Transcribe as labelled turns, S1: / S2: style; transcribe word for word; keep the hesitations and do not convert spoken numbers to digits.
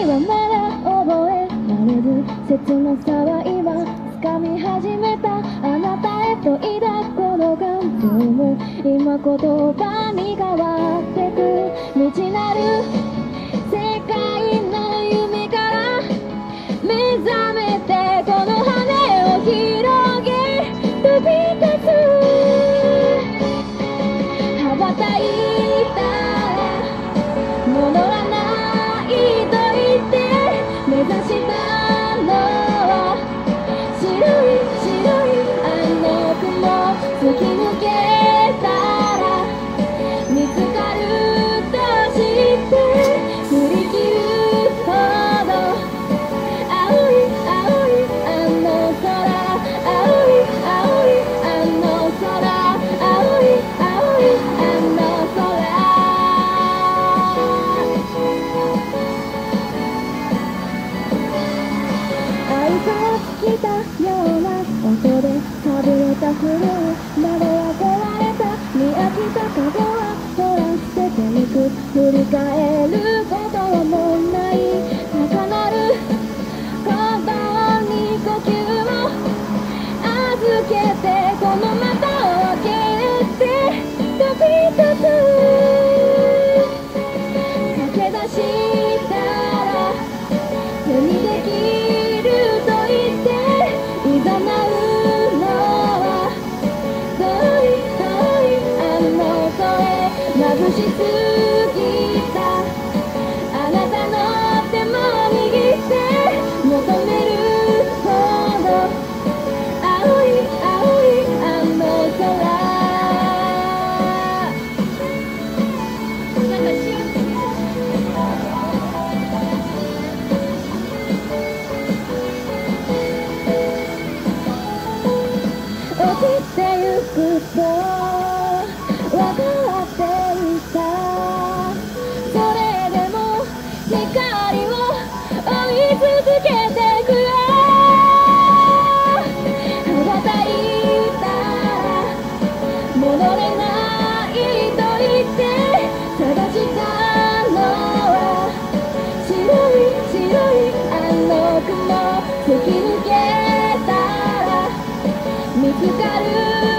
S1: はまだ覚えられず、切なさは今掴み始めた。あなたへと抱くこの感情も今言葉に変わってく。未知なる世界の夢から目覚めて、この羽を広げ飛び立つ。羽ばたいたら戻らないと言って目指したのは白い白いあの雲。突き抜けたら見つかると知って振り切るほど青い青いあの空、青い青いあの空、青い青いあの空。愛が尽きたような音でかぶれたフル窓は壊れた。見飽きた影はほら捨てていく。振り返ることもない高鳴る鼓動に呼吸を預けて、この窓を開けて飛び立つ。駆け出したら手にできると言っていざなうのは遠い遠いあの声。眩しすぎたあなたの手も握って求めるほど青い青いあの空。なんかしよう落ちてゆくと分かっていた。それでも光を追い続けてくよ。羽ばたいたら戻れないと言って探したのは白い白いあの雲。突き抜けたら見つかる